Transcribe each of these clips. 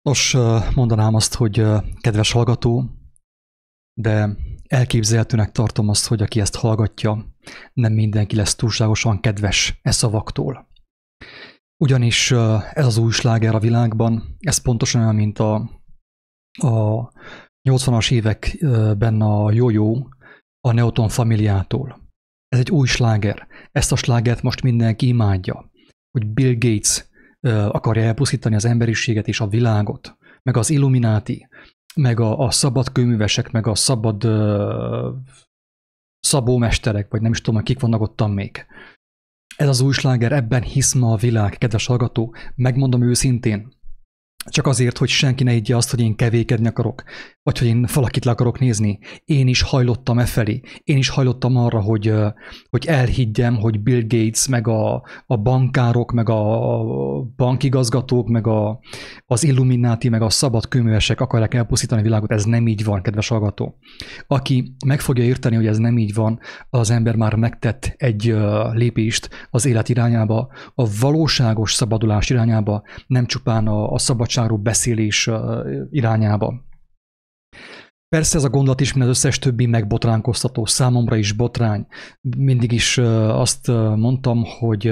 Nos, mondanám azt, hogy kedves hallgató, de elképzelhetőnek tartom azt, hogy aki ezt hallgatja, nem mindenki lesz túlságosan kedves e szavaktól. Ugyanis ez az új sláger a világban, ez pontosan olyan, mint a 80-as években a Jó-Jó a Neoton Familiától. Ez egy új sláger. Ezt a slágert most mindenki imádja, hogy Bill Gates akarja elpusztítani az emberiséget és a világot, meg az Illuminati, meg a szabad kőművesek, meg a szabad szabómesterek, vagy nem is tudom, kik vannak ottan még. Ez az új sláger, ebben hisz ma a világ, kedves hallgató, megmondom őszintén, csak azért, hogy senki ne higgye azt, hogy én kevékedni akarok, vagy hogy én valakit le akarok nézni. Én is hajlottam efelé. Én is hajlottam arra, hogy elhiggyem, hogy Bill Gates, meg a bankárok, meg a bankigazgatók, meg az Illuminati, meg a szabad kőművesek akarják elpusztítani a világot. Ez nem így van, kedves hallgató. Aki meg fogja érteni, hogy ez nem így van, az ember már megtett egy lépést az élet irányába, a valóságos szabadulás irányába, nem csupán a szabadságról beszélés irányába. Persze ez a gondolat is, mint az összes többi megbotránkoztató, számomra is botrány. Mindig is azt mondtam, hogy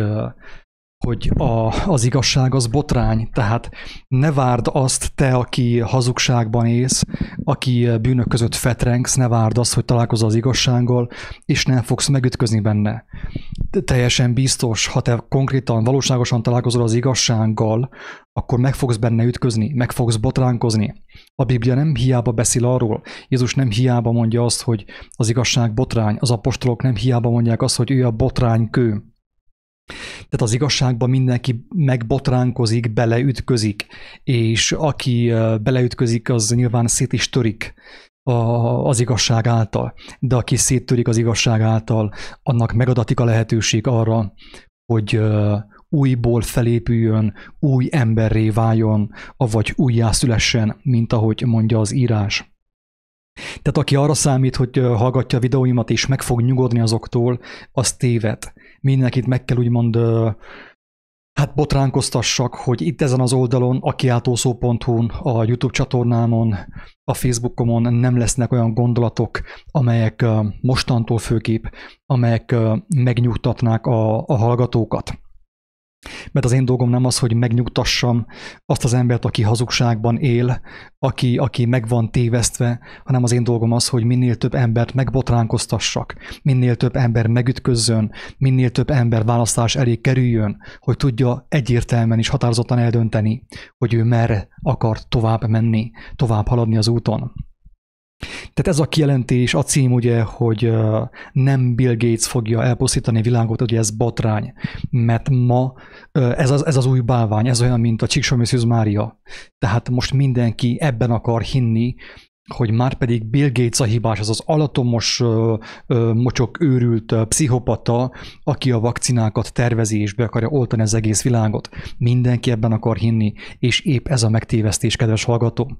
az igazság az botrány, tehát ne várd azt te, aki hazugságban élsz, aki bűnök között fetrengsz, ne várd azt, hogy találkozol az igazsággal, és nem fogsz megütközni benne. Teljesen biztos, ha te konkrétan, valóságosan találkozol az igazsággal, akkor meg fogsz benne ütközni, meg fogsz botránkozni. A Biblia nem hiába beszél arról, Jézus nem hiába mondja azt, hogy az igazság botrány, az apostolok nem hiába mondják azt, hogy ő a botránykő. Tehát az igazságban mindenki megbotránkozik, beleütközik, és aki beleütközik, az nyilván szét is törik az igazság által. De aki széttörik az igazság által, annak megadatik a lehetőség arra, hogy újból felépüljön, új emberré váljon, avagy újjászülessen, mint ahogy mondja az írás. Tehát aki arra számít, hogy hallgatja a videóimat és meg fog nyugodni azoktól, az téved. Mindenkit meg kell úgymond botránkoztassak, hogy itt ezen az oldalon, a kiáltószó.hu-n, a YouTube csatornámon, a Facebookomon nem lesznek olyan gondolatok, amelyek mostantól főképp, amelyek megnyugtatnák a hallgatókat. Mert az én dolgom nem az, hogy megnyugtassam azt az embert, aki hazugságban él, aki meg van tévesztve, hanem az én dolgom az, hogy minél több embert megbotránkoztassak, minél több ember megütközzön, minél több ember választás elé kerüljön, hogy tudja egyértelműen és határozottan eldönteni, hogy ő merre akar tovább menni, tovább haladni az úton. Tehát ez a kijelentés, a cím ugye, hogy nem Bill Gates fogja elpusztítani a világot, ugye ez botrány, mert ma ez az új bálvány, ez olyan, mint a Csíksomő Szűz Mária. Tehát most mindenki ebben akar hinni, hogy már pedig Bill Gates a hibás, az alattomos, mocsok őrült pszichopata, aki a vakcinákat tervezi és be akarja oltani az egész világot. Mindenki ebben akar hinni, és épp ez a megtévesztés, kedves hallgató.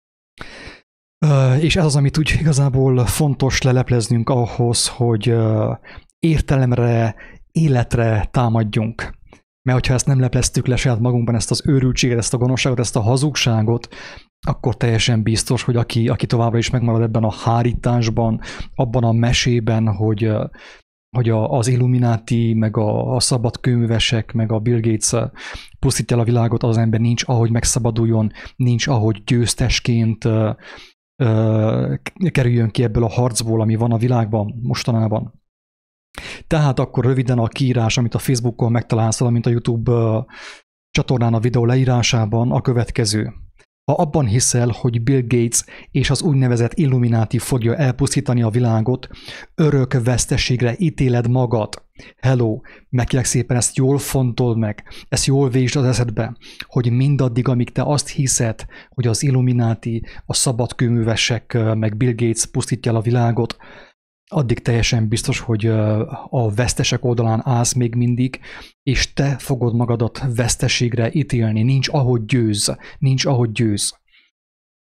És ez az, amit úgy igazából fontos lelepleznünk ahhoz, hogy értelemre, életre támadjunk. Mert hogyha ezt nem lepleztük le saját magunkban, ezt az őrültséget, ezt a gonoszságot, ezt a hazugságot, akkor teljesen biztos, hogy aki továbbra is megmarad ebben a hárításban, abban a mesében, hogy az Illuminati, meg a szabad kőművesek, meg a Bill Gates pusztítja el a világot, az ember nincs ahogy megszabaduljon, nincs ahogy győztesként kerüljön ki ebből a harcból, ami van a világban mostanában. Tehát akkor röviden a kiírás, amit a Facebookon megtalálsz, valamint a YouTube csatornán a videó leírásában a következő. Ha abban hiszel, hogy Bill Gates és az úgynevezett Illuminati fogja elpusztítani a világot, örök veszteségre ítéled magad. Hello, megkérlek szépen, ezt jól fontold meg, ezt jól vésd az eszedbe, hogy mindaddig, amíg te azt hiszed, hogy az Illuminati, a szabadkőművesek, meg Bill Gates pusztítja el a világot, addig teljesen biztos, hogy a vesztesek oldalán állsz még mindig, és te fogod magadat veszteségre ítélni. Nincs ahogy győz. Nincs ahogy győz.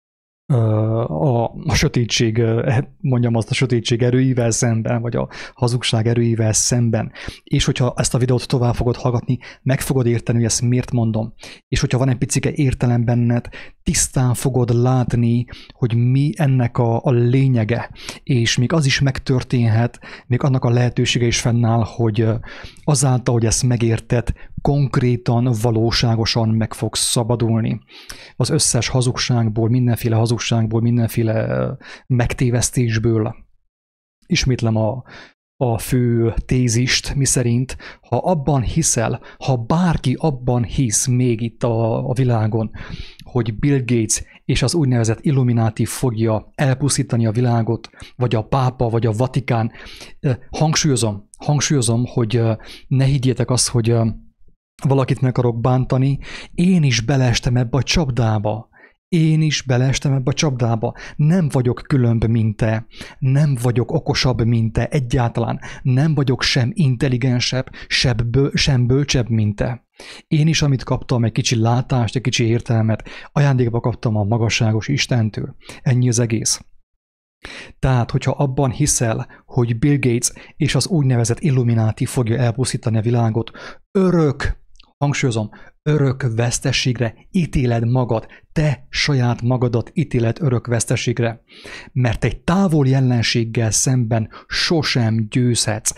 a sötétség, mondjam azt, a sötétség erőivel szemben, vagy a hazugság erőivel szemben. És hogyha ezt a videót tovább fogod hallgatni, meg fogod érteni, hogy ezt miért mondom. És hogyha van egy picike értelem benned, tisztán fogod látni, hogy mi ennek a lényege. És még az is megtörténhet, még annak a lehetősége is fennáll, hogy azáltal, hogy ezt megérted, konkrétan, valóságosan meg fogsz szabadulni. Az összes hazugságból, mindenféle megtévesztésből. Ismétlem a fő tézist, miszerint, ha abban hiszel, ha bárki abban hisz még itt a világon, hogy Bill Gates és az úgynevezett Illuminati fogja elpusztítani a világot, vagy a pápa, vagy a Vatikán, hangsúlyozom, hogy ne higgyétek azt, hogy valakit meg akarok bántani, én is beleestem ebbe a csapdába. Nem vagyok különb, mint te. Nem vagyok okosabb, mint te. Egyáltalán. Nem vagyok sem intelligensebb, sem bölcsebb, mint te. Én is, amit kaptam, egy kicsi látást, egy kicsi értelmet, ajándékba kaptam a magasságos Istentől. Ennyi az egész. Tehát, hogyha abban hiszel, hogy Bill Gates és az úgynevezett Illuminati fogja elpusztítani a világot, hangsúlyozom, örök veszteségre ítéled magad, te saját magadat ítéled örök veszteségre, mert egy távoli ellenséggel szemben sosem győzhetsz,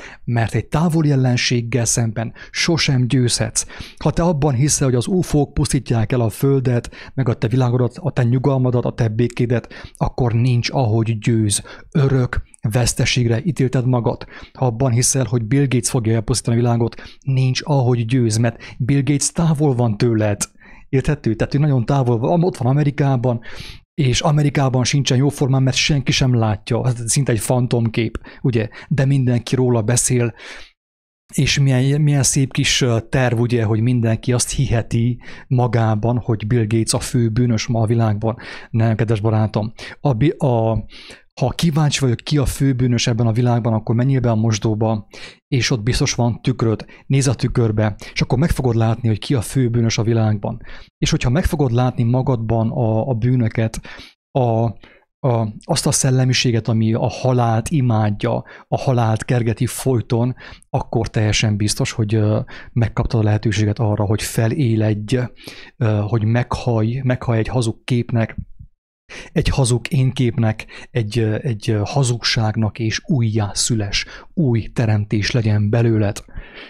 Ha te abban hiszel, hogy az UFO-k pusztítják el a Földet, meg a te világodat, a te nyugalmadat, a te békédet, akkor nincs ahogy győz, örök veszteségre ítélted magad. Ha abban hiszel, hogy Bill Gates fogja elpusztítani a világot, nincs ahogy győz, mert Bill Gates távol van tőled. Érthető? Tehát ő nagyon távol van, ott van Amerikában, és Amerikában sincsen jóformán, mert senki sem látja. Szinte egy fantomkép, ugye? De mindenki róla beszél, és milyen szép kis terv, ugye, hogy mindenki azt hiheti magában, hogy Bill Gates a fő bűnös ma a világban. Nem, kedves barátom. Ha kíváncsi vagyok, ki a főbűnös ebben a világban, akkor menjél be a mosdóba, és ott biztos van tükröd. Nézz a tükörbe, és akkor meg fogod látni, hogy ki a főbűnös a világban. És hogyha meg fogod látni magadban a bűnöket, azt a szellemiséget, ami a halált imádja, a halált kergeti folyton, akkor teljesen biztos, hogy megkaptad a lehetőséget arra, hogy feléledj, hogy meghallj egy hazug képnek, egy hazug énképnek, egy hazugságnak, és újjászüles, új teremtés legyen belőled.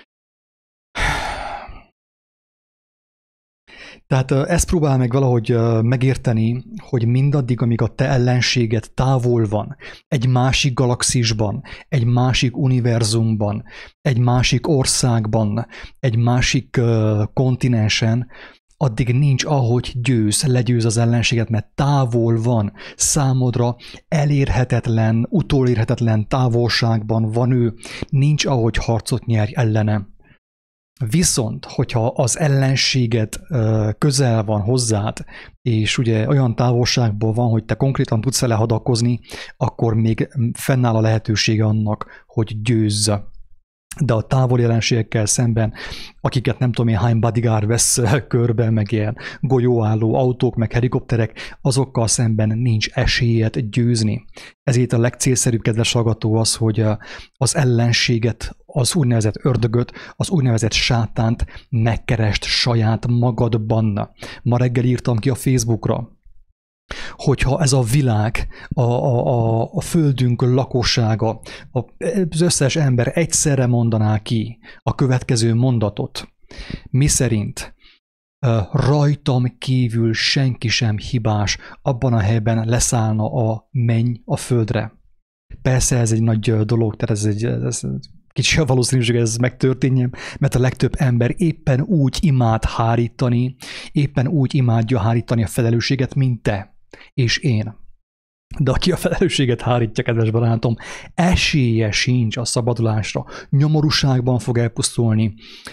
Tehát ezt próbál meg valahogy megérteni, hogy mindaddig, amíg a te ellenséged távol van, egy másik galaxisban, egy másik univerzumban, egy másik országban, egy másik kontinensen, addig nincs ahogy legyőz az ellenséget, mert távol van, számodra elérhetetlen, utolérhetetlen távolságban van ő, nincs ahogy harcot nyerj ellene. Viszont, hogyha az ellenséget közel van hozzád, és ugye olyan távolságból van, hogy te konkrétan tudsz vele hadakozni, akkor még fennáll a lehetősége annak, hogy győzz. De a távoli ellenségekkel szemben, akiket nem tudom én hány bodyguard vesz körbe, meg ilyen golyóálló autók, meg helikopterek, azokkal szemben nincs esélyed győzni. Ezért a legcélszerűbb, kedves hallgató, az, hogy az ellenséget, az úgynevezett ördögöt, az úgynevezett sátánt megkerest saját magadban. Ma reggel írtam ki a Facebookra, hogyha ez a világ, a földünk lakossága, az összes ember egyszerre mondaná ki a következő mondatot, miszerint rajtam kívül senki sem hibás, abban a helyben leszállna a menny a földre. Persze ez egy nagy dolog, tehát ez kicsi a valószínűség, ez megtörténjen, mert a legtöbb ember éppen úgy imád hárítani, éppen úgy imádja hárítani a felelősséget, mint te és én. De aki a felelősséget hárítja, kedves barátom, esélye sincs a szabadulásra. Nyomorúságban fog elpusztulni,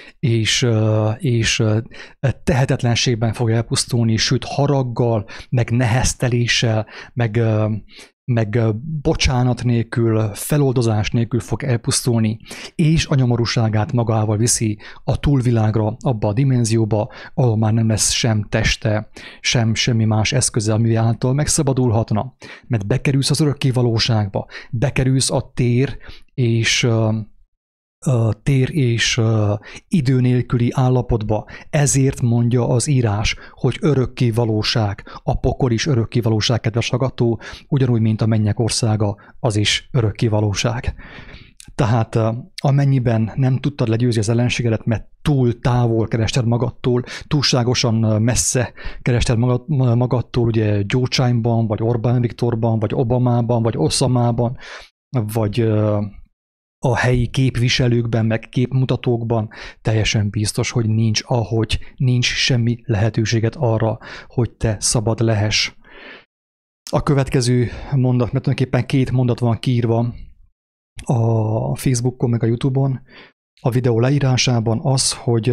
és tehetetlenségben fog elpusztulni, sőt haraggal, meg nehezteléssel, meg meg bocsánat nélkül, feloldozás nélkül fog elpusztulni, és a nyomorúságát magával viszi a túlvilágra, abba a dimenzióba, ahol már nem lesz sem teste, sem semmi más eszköze, ami által megszabadulhatna. Mert bekerülsz az örökké valóságba, bekerülsz a tér és idő nélküli állapotba. Ezért mondja az írás, hogy örökké valóság, a pokol is örökké valóság, kedves hallgató, ugyanúgy, mint a mennyek országa, az is örökké valóság. Tehát amennyiben nem tudtad legyőzni az ellenségedet, mert túl távol kerested magadtól, túlságosan messze kerested magadtól, ugye Gyurcsányban, vagy Orbán Viktorban, vagy Obamában, vagy Osamában, vagy a helyi képviselőkben, meg képmutatókban, teljesen biztos, hogy nincs semmi lehetőséget arra, hogy te szabad lehess. A következő mondat, mert tulajdonképpen 2 mondat van kiírva a Facebookon, meg a YouTube-on, a videó leírásában az,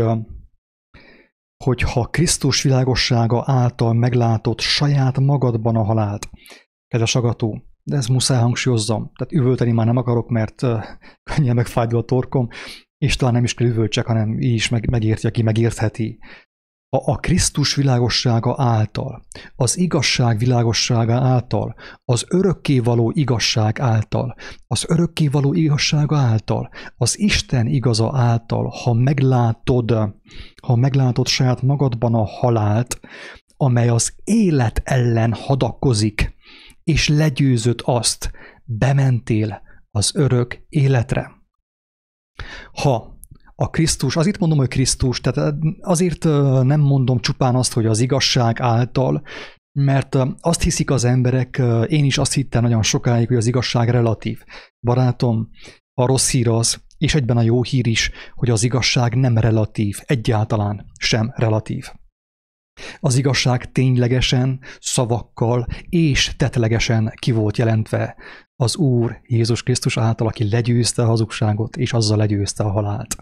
hogy ha Krisztus világossága által meglátod saját magadban a halált, kedves hallgató, de ezt muszáj hangsúlyozzam, tehát üvölteni már nem akarok, mert könnyen megfájdul a torkom, és talán nem is kell üvöltsek, hanem így is megérti, aki megértheti. A Krisztus világossága által, az igazság világossága által, az örökkévaló igazság által, az örökkévaló igazsága által, az Isten igaza által, ha meglátod saját magadban a halált, amely az élet ellen hadakozik, és legyőzött azt, bementél az örök életre. Ha a Krisztus, azért mondom, hogy Krisztus, tehát azért nem mondom csupán azt, hogy az igazság által, mert azt hiszik az emberek, én is azt hittem nagyon sokáig, hogy az igazság relatív. Barátom, a rossz hír az, és egyben a jó hír is, hogy az igazság nem relatív, egyáltalán sem relatív. Az igazság ténylegesen, szavakkal és tettlegesen ki volt jelentve az Úr Jézus Krisztus által, aki legyőzte a hazugságot, és azzal legyőzte a halált.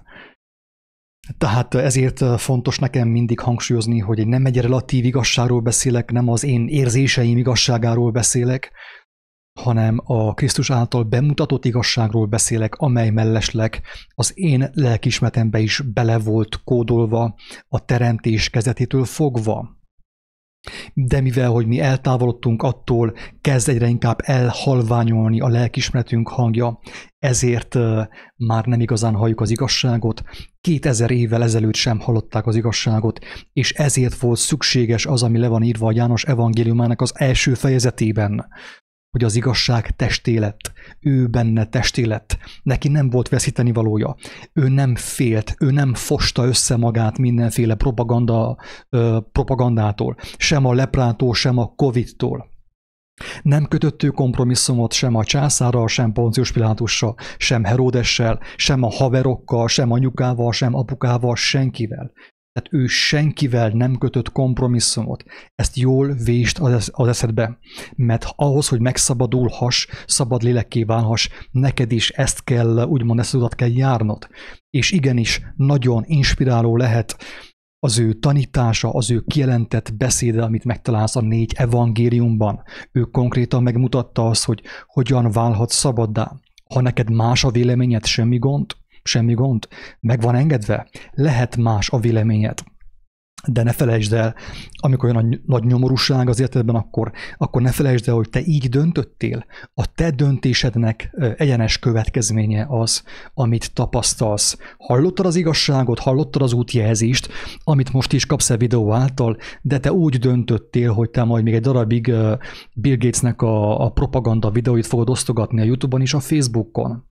Tehát ezért fontos nekem mindig hangsúlyozni, hogy nem egy relatív igazságról beszélek, nem az én érzéseim igazságáról beszélek, hanem a Krisztus által bemutatott igazságról beszélek, amely mellesleg az én lelkiismeretembe is bele volt kódolva a teremtés kezdetétől fogva. De mivel, hogy mi eltávolodtunk attól, kezd egyre inkább elhalványolni a lelkiismeretünk hangja, ezért már nem igazán halljuk az igazságot, 2000 évvel ezelőtt sem hallották az igazságot, és ezért volt szükséges az, ami le van írva a János evangéliumának az első fejezetében, hogy az igazság testé lett, ő benne testé lett, neki nem volt veszíteni valója, ő nem félt, ő nem fosta össze magát mindenféle propagandától, sem a leprától, sem a Covid-tól. Nem kötött ő kompromisszumot sem a császárral, sem Poncius Pilátussal, sem Heródessel, sem a haverokkal, sem anyukával, sem apukával, senkivel. Tehát ő senkivel nem kötött kompromisszumot. Ezt jól vésd az eszedbe, mert ahhoz, hogy megszabadulhass, szabad lélekké válhass, neked is ezt kell, úgymond ezt utat kell járnod. És igenis nagyon inspiráló lehet az ő tanítása, az ő kijelentett beszéde, amit megtalálsz a 4 evangéliumban. Ő konkrétan megmutatta azt, hogy hogyan válhatsz szabaddá. Ha neked más a véleményed, semmi gond, meg van engedve, lehet más a véleményed. De ne felejtsd el, amikor olyan nagy nyomorúság az életedben, akkor ne felejtsd el, hogy te így döntöttél. A te döntésednek egyenes következménye az, amit tapasztalsz. Hallottad az igazságot, hallottad az útjelzést, amit most is kapsz a videó által, de te úgy döntöttél, hogy te majd még egy darabig Bill Gatesnek a propaganda videóit fogod osztogatni a YouTube-on és a Facebookon.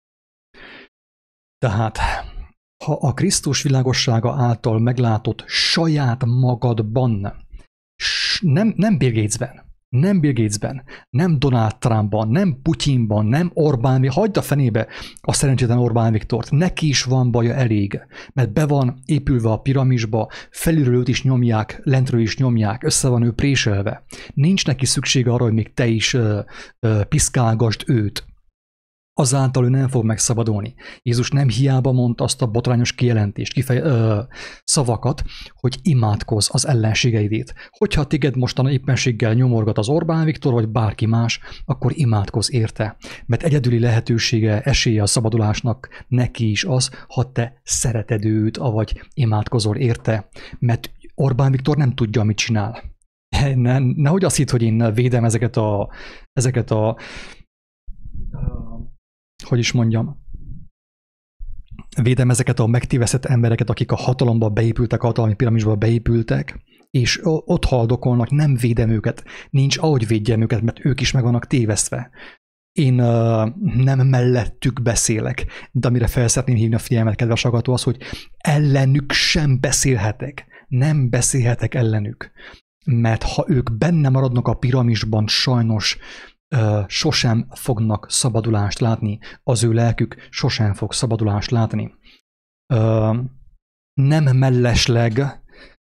Tehát, ha a Krisztus világossága által meglátod saját magadban, nem Bill Gatesben, nem Donald Trumpban, nem Putyinban, nem Orbán, hagyd a fenébe a szerencsétlen Orbán Viktort, neki is van baja elég, mert be van épülve a piramisba, felülről őt is nyomják, lentről is nyomják, össze van ő préselve. Nincs neki szüksége arra, hogy még te is piszkálgasd őt. azáltal ő nem fog megszabadulni. Jézus nem hiába mondta azt a botrányos kijelentést, szavakat, hogy imádkozz az ellenségeidét. Hogyha téged mostan éppenséggel nyomorgat az Orbán Viktor, vagy bárki más, akkor imádkozz érte. Mert egyedüli lehetősége, esélye a szabadulásnak neki is az, ha te szereted őt, avagy imádkozol érte. Mert Orbán Viktor nem tudja, mit csinál. Nehogy azt hidd, hogy én védem ezeket a hogy is mondjam, védem ezeket a megtévesztett embereket, akik a hatalomba beépültek, a hatalmi piramisba beépültek, és ott haldokolnak, nem védem őket, nincs ahogy védjem őket, mert ők is meg vannak tévesztve. Én nem mellettük beszélek, de amire fel szeretném hívni a figyelmet, kedves hallgató, az, hogy ellenük sem beszélhetek. Nem beszélhetek ellenük. Mert ha ők benne maradnak a piramisban, sajnos sosem fognak szabadulást látni. Az ő lelkük sosem fog szabadulást látni. Nem mellesleg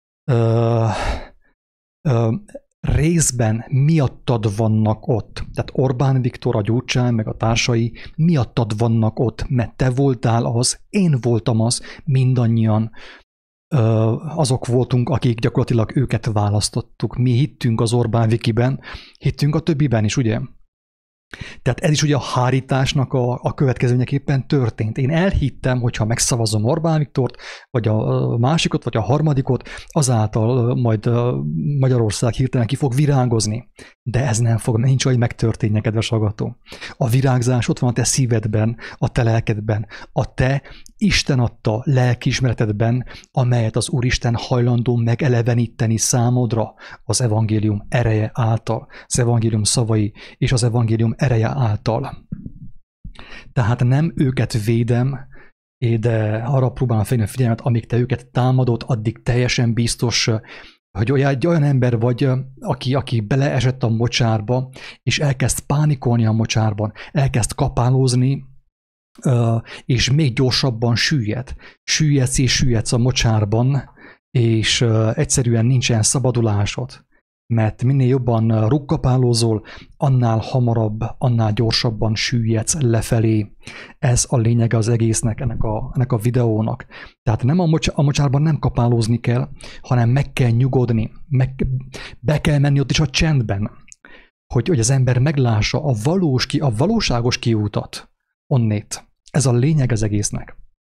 részben miattad vannak ott. Tehát Orbán Viktor, a Gyurcsány, meg a társai miattad vannak ott, mert te voltál az, én voltam az, mindannyian azok voltunk, akik gyakorlatilag őket választottuk. Mi hittünk az Orbán Wikiben, hittünk a többiben is, ugye? Tehát ez is ugye a hárításnak a következményeképpen történt. Én elhittem, hogyha megszavazom Orbán Viktort, vagy a másikot, vagy a harmadikot, azáltal majd Magyarország hirtelen ki fog virágozni. De ez nem fog, nincs, hogy megtörténjen, kedves hallgató. A virágzás ott van a te szívedben, a te lelkedben, a te Isten adta lelkiismeretedben, amelyet az Úristen hajlandó megeleveníteni számodra az evangélium ereje által, az evangélium szavai és az evangélium ereje által. Tehát nem őket védem, de arra próbálom felhívni a figyelmet, amíg te őket támadod, addig teljesen biztos, hogy egy olyan ember vagy, aki beleesett a mocsárba, és elkezd pánikolni a mocsárban, elkezd kapálózni, és még gyorsabban süllyed. Süllyedsz a mocsárban, és egyszerűen nincsen szabadulásod. Mert minél jobban rukkapálózol, annál hamarabb, annál gyorsabban süllyedsz lefelé. Ez a lényege az egésznek, ennek a videónak. Tehát nem a mocsárban nem kapálózni kell, hanem meg kell nyugodni. Be kell menni ott is a csendben, hogy az ember meglássa a valóságos kiútat onnét. Ez a lényeg az egésznek.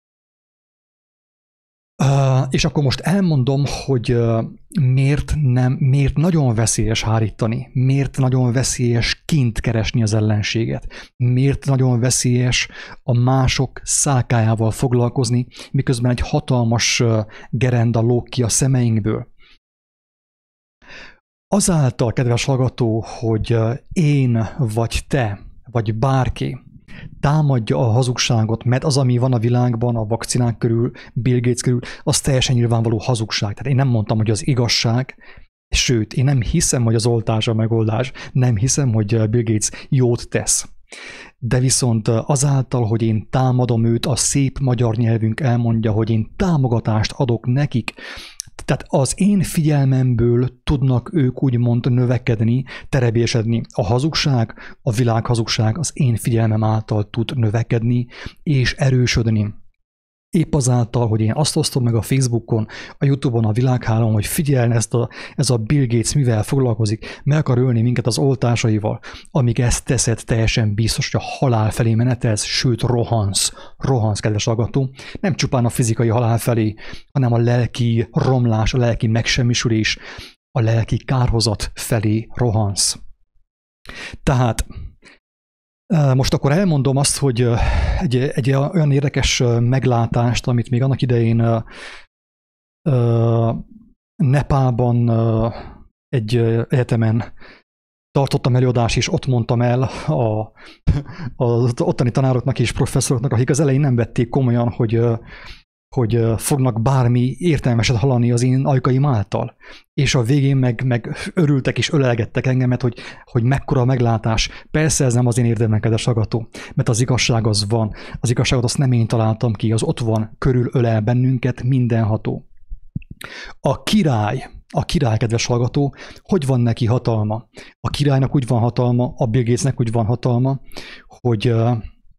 És akkor most elmondom, hogy miért nagyon veszélyes hárítani, miért nagyon veszélyes kint keresni az ellenséget, miért nagyon veszélyes a mások szálkájával foglalkozni, miközben egy hatalmas gerenda lóg ki a szemeinkből. Azáltal, kedves hallgató, hogy én, vagy te, vagy bárki támadja a hazugságot, mert az, ami van a világban, a vakcinák körül, Bill Gates körül, az teljesen nyilvánvaló hazugság. Tehát én nem mondtam, hogy az igazság, sőt, én nem hiszem, hogy az oltás a megoldás, nem hiszem, hogy Bill Gates jót tesz. De viszont azáltal, hogy én támadom őt, a szép magyar nyelvünk elmondja, hogy én támogatást adok nekik, tehát az én figyelmemből tudnak ők úgymond növekedni, terebésedni. A hazugság, a világhazugság az én figyelmem által tud növekedni és erősödni. Épp azáltal, hogy én azt osztom meg a Facebookon, a YouTube-on, a világhálón, hogy figyelj, ez a Bill Gates mivel foglalkozik, meg akar ölni minket az oltásaival, amíg ezt teszed, teljesen biztos, hogy a halál felé menetelsz, sőt rohansz, kedves hallgató. Nem csupán a fizikai halál felé, hanem a lelki romlás, a lelki megsemmisülés, a lelki kárhozat felé rohansz. Tehát most akkor elmondom azt, hogy egy olyan érdekes meglátást, amit még annak idején Nepálban egy egyetemen tartottam előadást, és ott mondtam el az ottani tanároknak és professzoroknak, akik az elején nem vették komolyan, hogy fognak bármi értelmeset hallani az én ajkaim által. És a végén meg örültek és ölelgettek engemet, hogy mekkora meglátás. Persze ez nem az én érdemem, kedves hallgató, mert az igazság az van. Az igazságot azt nem én találtam ki, az ott van, körülölel bennünket mindenható. A király, kedves hallgató, hogy van neki hatalma? A királynak úgy van hatalma, a Bill Gatesnek úgy van hatalma, hogy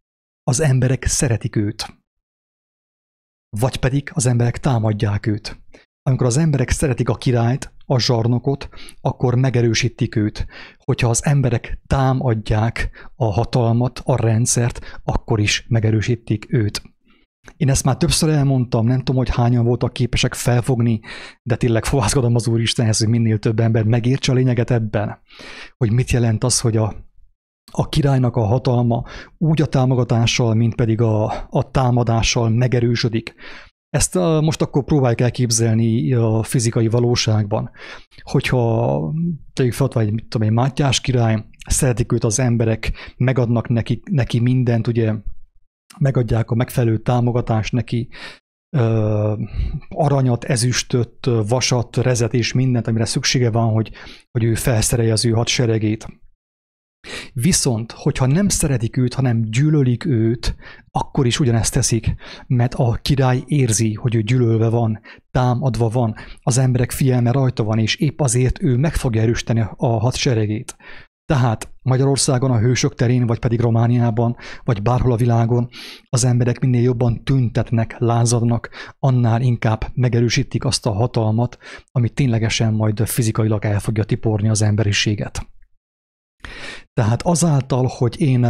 az emberek szeretik őt, vagy pedig az emberek támadják őt. Amikor az emberek szeretik a királyt, a zsarnokot, akkor megerősítik őt. Hogyha az emberek támadják a hatalmat, a rendszert, akkor is megerősítik őt. Én ezt már többször elmondtam, nem tudom, hogy hányan voltak képesek felfogni, de tényleg fohászkodom az Úristenhez, hogy minél több ember megértse a lényeget ebben, hogy mit jelent az, hogy a királynak a hatalma úgy a támogatással, mint pedig a támadással megerősödik. Ezt most akkor próbáljuk elképzelni a fizikai valóságban. Hogyha tegyük fel, vagy mit tudom én, Mátyás király, szeretik őt az emberek, megadnak neki mindent, ugye megadják a megfelelő támogatást neki, aranyat, ezüstöt, vasat, rezet és mindent, amire szüksége van, hogy ő felszerelje az ő hadseregét. Viszont, hogyha nem szeretik őt, hanem gyűlölik őt, akkor is ugyanezt teszik, mert a király érzi, hogy ő gyűlölve van, támadva van, az emberek figyelme rajta van, és épp azért ő meg fogja erősíteni a hadseregét. Tehát Magyarországon, a Hősök terén, vagy pedig Romániában, vagy bárhol a világon az emberek minél jobban tüntetnek, lázadnak, annál inkább megerősítik azt a hatalmat, ami ténylegesen majd fizikailag el fogja tiporni az emberiséget. Tehát azáltal, hogy én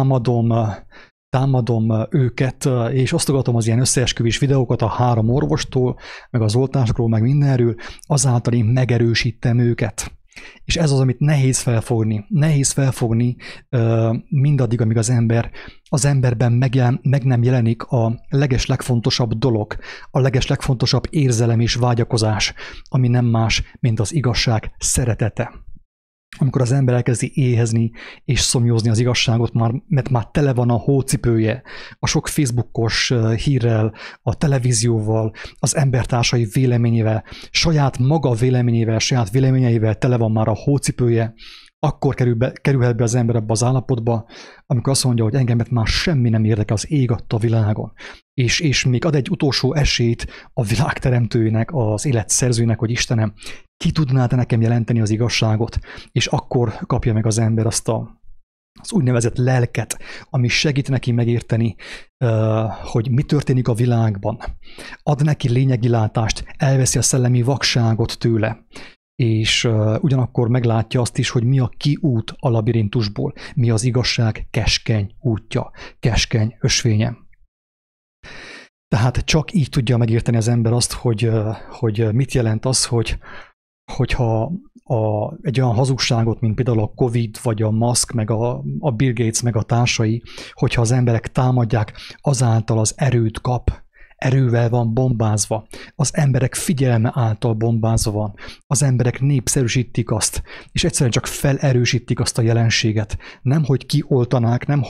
támadom őket, és osztogatom az ilyen összeesküvés videókat a 3 orvostól, meg az oltásokról, meg mindenről, azáltal én megerősítem őket. És ez az, amit nehéz felfogni. Nehéz felfogni mindaddig, amíg az emberben meg nem jelenik a legfontosabb dolog, a legfontosabb érzelem és vágyakozás, ami nem más, mint az igazság szeretete. Amikor az ember elkezdi éhezni és szomjózni az igazságot, mert már tele van a hócipője a sok Facebookos hírrel, a televízióval, az embertársai véleményével, saját maga véleményével, saját véleményeivel tele van már a hócipője, akkor kerülhet be az ember ebbe az állapotba, amikor azt mondja, hogy engemet már semmi nem érdekel, az ég adta a világon. És még ad egy utolsó esélyt a világteremtőjének, az életszerzőnek, hogy Istenem, ki tudná te nekem jelenteni az igazságot, és akkor kapja meg az ember azt az úgynevezett lelket, ami segít neki megérteni, hogy mi történik a világban. Ad neki lényegi látást, elveszi a szellemi vakságot tőle, és ugyanakkor meglátja azt is, hogy mi a kiút a labirintusból, mi az igazság keskeny útja, keskeny ösvénye. Tehát csak így tudja megérteni az ember azt, hogy mit jelent az, hogyha egy olyan hazugságot, mint például a Covid, vagy a maszk, meg a Bill Gates, meg a társai, hogyha az emberek támadják, azáltal az erőt kap, erővel van bombázva, az emberek figyelme által bombázva van, az emberek népszerűsítik azt, és egyszerűen csak felerősítik azt a jelenséget. Nem, hogy kioltanák, nem,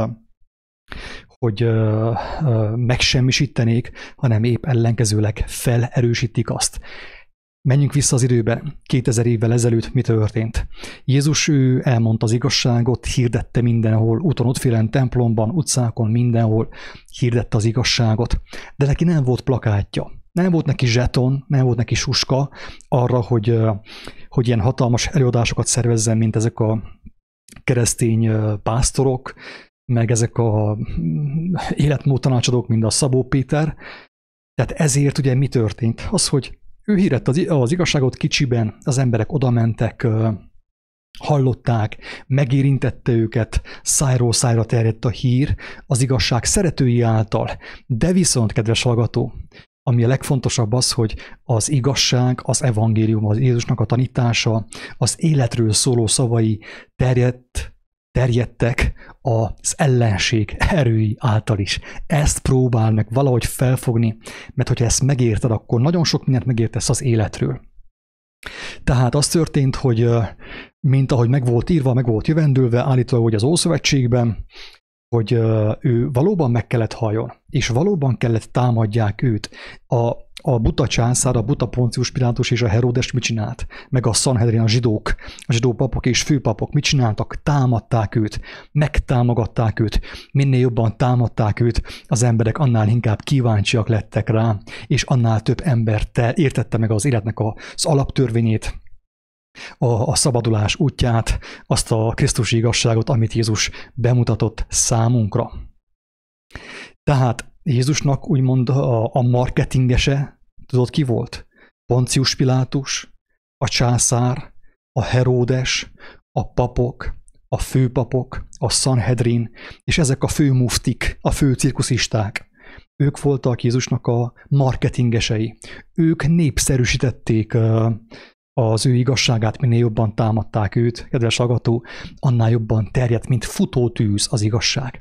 hogy megsemmisítenék, hanem épp ellenkezőleg felerősítik azt. Menjünk vissza az időbe, 2000 évvel ezelőtt mi történt? Jézus ő elmondta az igazságot, hirdette mindenhol, úton ottfélen, templomban, utcákon, mindenhol hirdette az igazságot, de neki nem volt plakátja, nem volt neki zseton, nem volt neki suska arra, hogy ilyen hatalmas előadásokat szervezzen, mint ezek a keresztény pásztorok, meg ezek a életmódtanácsadók, mint a Szabó Péter. Tehát ezért ugye mi történt? Az, hogy ő hirdette az igazságot kicsiben, az emberek odamentek, hallották, megérintette őket, szájról szájra terjedt a hír az igazság szeretői által. De viszont, kedves hallgató, ami a legfontosabb az, hogy az igazság, az evangélium, az Jézusnak a tanítása, az életről szóló szavai terjedtek az ellenség erői által is. Ezt próbál meg valahogy felfogni, mert hogyha ezt megérted, akkor nagyon sok mindent megértesz az életről. Tehát az történt, hogy mint ahogy meg volt írva, meg volt jövendőlve, állítólag, hogy az Ószövetségben, hogy ő valóban meg kellett halljon, és valóban kellett támadják őt. A buta császár, a buta Poncius Pilátus és a Heródes mit csinált? Meg a Sanhedrin, a zsidó papok és főpapok mit csináltak? Támadták őt, megtámogatták őt, minél jobban támadták őt, az emberek annál inkább kíváncsiak lettek rá, és annál több ember értette meg az életnek az alaptörvényét, a szabadulás útját, azt a Krisztusi igazságot, amit Jézus bemutatott számunkra. Tehát Jézusnak úgymond a marketingese, tudod ki volt? Poncius Pilátus, a császár, a Heródes, a papok, a főpapok, a Sanhedrin, és ezek a főmuftik, a fő cirkuszisták. Ők voltak Jézusnak a marketingesei. Ők népszerűsítették az ő igazságát, minél jobban támadták őt, kedves hallgató, annál jobban terjedt, mint futótűz az igazság.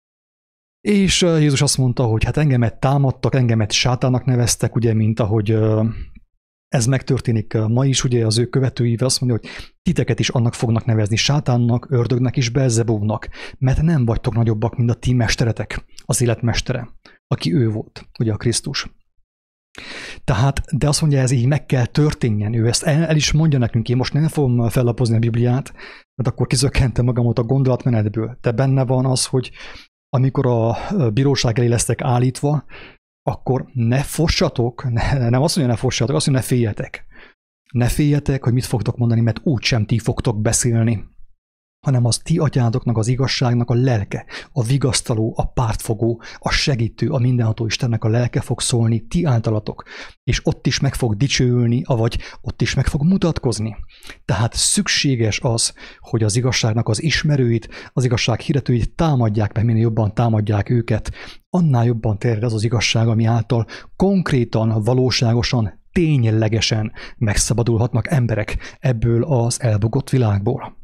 És Jézus azt mondta, hogy hát engemet támadtak, engemet sátánnak neveztek, ugye, mint ahogy ez megtörténik ma is, ugye az ő követőivel azt mondja, hogy titeket is annak fognak nevezni, sátánnak, ördögnek és Belzebúbnak, mert nem vagytok nagyobbak, mint a ti mesteretek, az életmestere, aki ő volt, ugye a Krisztus. Tehát, de azt mondja, ez így meg kell történjen, ő ezt el is mondja nekünk, én most nem fogom fellapozni a Bibliát, mert akkor kizökkentem magamot a gondolatmenetből, de benne van az, hogy amikor a bíróság elé lesztek állítva, akkor ne fossatok, nem azt mondja, ne fossatok, azt mondja, ne féljetek. Ne féljetek, hogy mit fogtok mondani, mert úgysem ti fogtok beszélni, hanem az ti atyátoknak, az igazságnak a lelke, a vigasztaló, a pártfogó, a segítő, a mindenható Istennek a lelke fog szólni ti általatok, és ott is meg fog dicsőülni, avagy ott is meg fog mutatkozni. Tehát szükséges az, hogy az igazságnak az ismerőit, az igazság hirdetőit támadják, mert minél jobban támadják őket, annál jobban terjed az az igazság, ami által konkrétan, valóságosan, ténylegesen megszabadulhatnak emberek ebből az elbukott világból.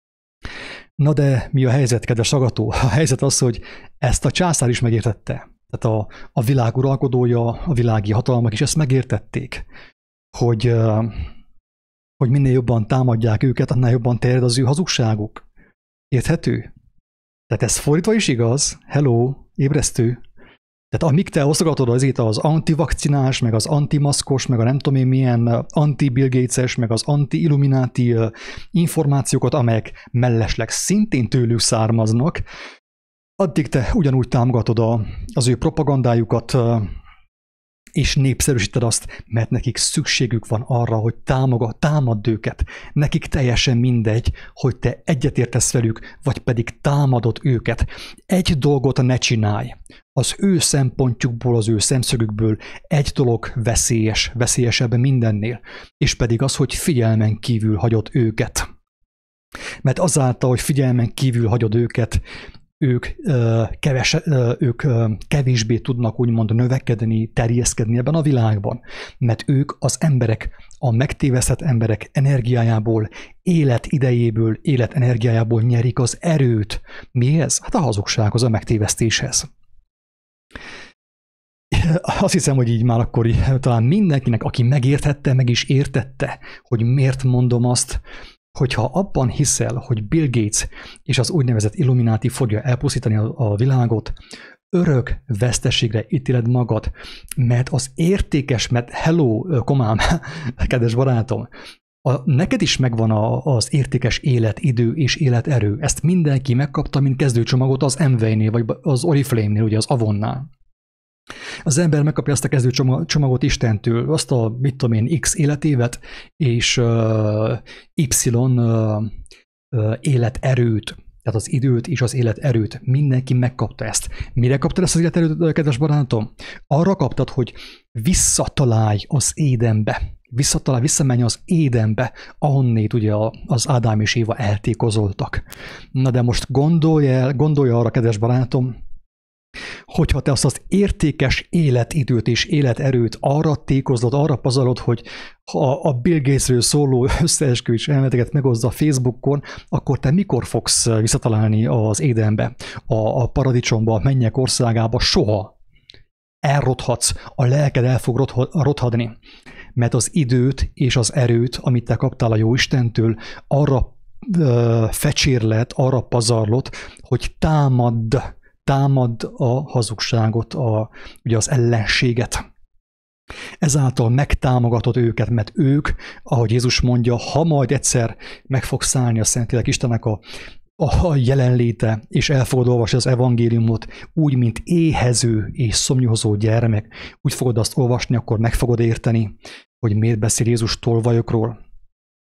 Na de mi a helyzet, kedves hallgató? A helyzet az, hogy ezt a császár is megértette. Tehát a világ uralkodója, a világi hatalmak is ezt megértették, hogy minél jobban támadják őket, annál jobban terjed az ő hazugságuk. Érthető? Tehát ez fordítva is igaz. Hello, ébresztő. Tehát amíg te osztogatod az antivakcinás, meg az antimaszkos, meg a nem tudom én milyen anti-Bill Gates-es, meg az anti-illumináti információkat, amelyek mellesleg szintén tőlük származnak, addig te ugyanúgy támogatod az ő propagandájukat, és népszerűsíted azt, mert nekik szükségük van arra, hogy támadd őket. Nekik teljesen mindegy, hogy te egyetértesz velük, vagy pedig támadod őket. Egy dolgot ne csinálj. Az ő szempontjukból, az ő szemszögükből egy dolog veszélyesebb mindennél, és pedig az, hogy figyelmen kívül hagyod őket. Mert azáltal, hogy figyelmen kívül hagyod őket, ők kevésbé tudnak úgymond növekedni, terjeszkedni ebben a világban, mert ők az emberek, a megtévesztett emberek energiájából, életidejéből, életenergiájából nyerik az erőt. Mi ez? Hát a hazugsághoz, a megtévesztéshez. Azt hiszem, hogy így már akkor talán mindenkinek, aki megértette, meg is értette, hogy miért mondom azt, hogyha abban hiszel, hogy Bill Gates és az úgynevezett Illuminati fogja elpusztítani a világot, örök veszteségre ítéled magad, mert az értékes, mert hello, komám, kedves barátom, neked is megvan az értékes életidő és életerő. Ezt mindenki megkapta, mint kezdőcsomagot az Amway-nél, vagy az Oriflame-nél, ugye az Avonnál. Az ember megkapja azt a kezdőcsomagot Istentől, azt a, mit tudom én, X életévet, és Y életerőt, tehát az időt és az életerőt. Mindenki megkapta ezt. Mire kaptad ezt az életerőt, kedves barátom? Arra kaptad, hogy visszatalálj az Édenbe. Visszamenj az Édenbe, ahonnét ugye az Ádám és Éva eltékozoltak. Na de most gondolj arra, kedves barátom, hogyha te azt az értékes életidőt és életerőt arra tékozlod, arra pazarlod, hogy ha a Bill Gatesről szóló összeesküvés elméleteket megoszd a Facebookon, akkor te mikor fogsz visszatalálni az Édenbe, a paradicsomba, a mennyek országába? Soha. Elrothatsz, a lelked el fog rothadni, mert az időt és az erőt, amit te kaptál a Jóistentől, arra fecsérlet, arra pazarlod, hogy támad a hazugságot, ugye az ellenséget. Ezáltal megtámogatod őket, mert ők, ahogy Jézus mondja, ha majd egyszer meg fog szállni a Szentlélek Istennek a jelenléte, és el fogod olvasni az evangéliumot, úgy, mint éhező és szomjúzó gyermek, úgy fogod azt olvasni, akkor meg fogod érteni, hogy miért beszél Jézus tolvajokról.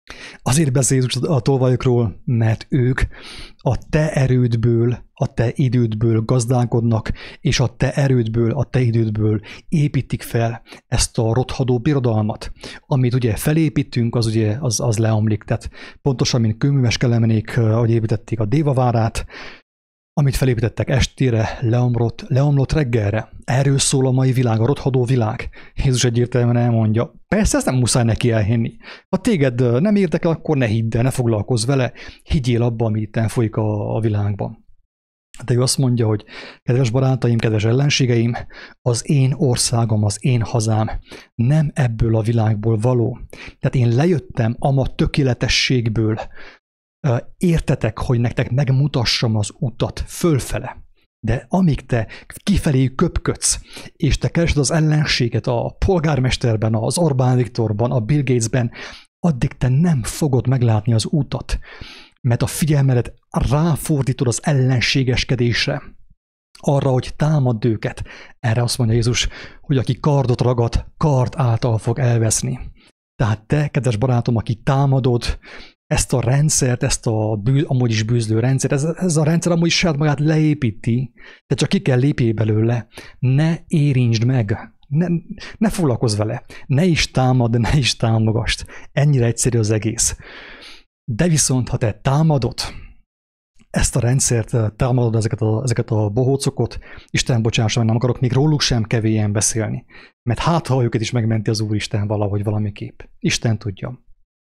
Azért beszél Jézus a tolvajokról, mert ők a te erődből, a te idődből gazdálkodnak, és a te erődből, a te idődből építik fel ezt a rothadó birodalmat. Amit ugye felépítünk, az ugye az leomlik. Tehát pontosan, mint kőműves kelemenék, ahogy építették a Dévavárát, amit felépítettek estére, leomlott reggelre. Erről szól a mai világ, a rothadó világ. Jézus egyértelműen elmondja, persze ezt nem muszáj neki elhinni. Ha téged nem érdekel, akkor ne hidd el, ne foglalkozz vele, higgyél abba, ami itt folyik a világban. De ő azt mondja, hogy kedves barátaim, kedves ellenségeim, az én országom, az én hazám nem ebből a világból való. Tehát én lejöttem ama tökéletességből, értetek, hogy nektek megmutassam az utat fölfele. De amíg te kifelé köpködsz, és te keresed az ellenséget a polgármesterben, az Orbán Viktorban, a Bill Gatesben, addig te nem fogod meglátni az utat, mert a figyelmedet ráfordítod az ellenségeskedésre, arra, hogy támadd őket. Erre azt mondja Jézus, hogy aki kardot ragad, kard által fog elveszni. Tehát te, kedves barátom, aki támadod ezt a rendszert, ezt a amúgy is bűzlő rendszert, ez a rendszer amúgy is saját magát leépíti, de csak ki kell lépjél belőle. Ne érintsd meg, ne foglalkozz vele, ne is támad, ne is támogast. Ennyire egyszerű az egész. De viszont, ha te támadod ezt a rendszert, támadod ezeket a bohócokat, Isten bocsássa, nem akarok még róluk sem kevélyen beszélni, mert hát ha őket is megmenti az Úristen valahogy valamiképp. Isten tudja.